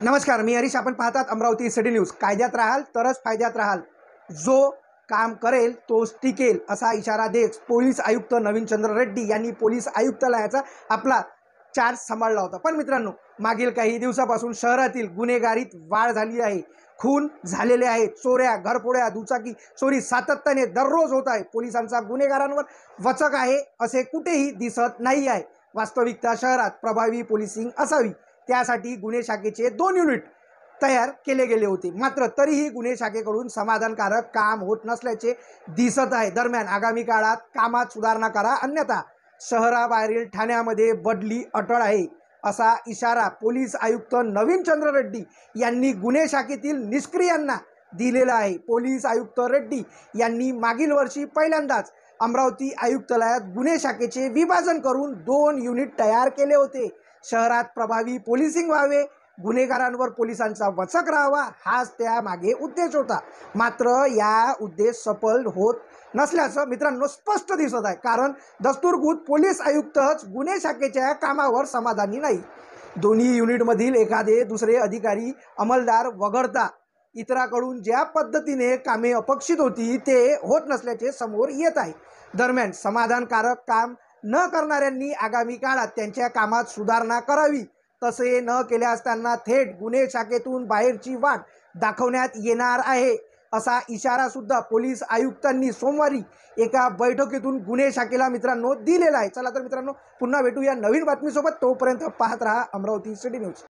नमस्कार, मी हरीश. आपण पाहतात अमरावती सिटी न्यूज. कायद्यात राहाल तरच फायद्यात राहाल. जो काम करेल तोच टिकेल असा इशारा देत पोलीस आयुक्त नवीनचंद्र रेड्डी यांनी पोलीस आयुक्तालयाचा आपला चार्ज सांभाळला होता. पण मित्रांनो, मागील काही दिवसापासून शहरातील गुन्हेगारीत वाढ झाली आहे. खून झालेले आहेत, चोऱ्या, घरफोड्या, दुचाकी चोरी सातत्याने दररोज होत आहे. पोलिसांचा गुन्हेगारांवर वचक आहे असे कुठेही दिसत नाही आहे. वास्तविकता शहरात प्रभावी पोलिसिंग असावी, त्यासाठी गुन्हे शाखेचे 2 युनिट तयार केले गेले होते. मात्र तरीही गुन्हे शाखेकडून समाधानकारक काम होत नसल्याचे दिसत आहे. दरम्यान आगामी काळात कामात सुधारणा करा, अन्यथा शहराबाहेरील ठाण्यामध्ये बदली अटळ आहे असा इशारा पोलीस आयुक्त नवीनचंद्र रेड्डी यांनी गुन्हे शाखेतील निष्क्रियांना दिलेला आहे. पोलीस आयुक्त रेड्डी यांनी मागील वर्षी पहिल्यांदाच अमरावती आयुक्तालयात गुन्हे शाखेचे विभाजन करून 2 युनिट तयार केले होते. शहरात प्रभावी पोलिसिंग व्हावे, गुन्हेगारांवर पोलिसांचा वचक राहावा, हाच त्यामागे उद्देश होता. मात्र या उद्देश सफल होत नसल्याचं मित्रांनो स्पष्ट दिसत आहे. कारण दस्तूरभूत पोलीस आयुक्तच गुन्हे शाखेच्या कामावर समाधानी नाही. दोन्ही युनिटमधील एखादे दुसरे अधिकारी अंमलदार वगळता इतरांकडून ज्या पद्धतीने कामे अपेक्षित होती ते होत नसल्याचे समोर येत आहे. दरम्यान समाधानकारक काम न करणाऱ्यांनी आगामी काळात त्यांच्या कामात सुधारणा करावी. तसे न केल्यास त्यांना थेट गुन्हे शाखेतून बाहेरची वाट दाखवण्यात येणार आहे असा इशारा सुद्धा पोलीस आयुक्तांनी सोमवारी एका बैठकीतून गुन्हे शाखेला मित्रांनो दिलेला आहे. चला तर मित्रांनो, पुन्हा भेटूया नवीन बातमीसोबत. तोपर्यंत पाहत रहा अमरावती सिटी न्यूज.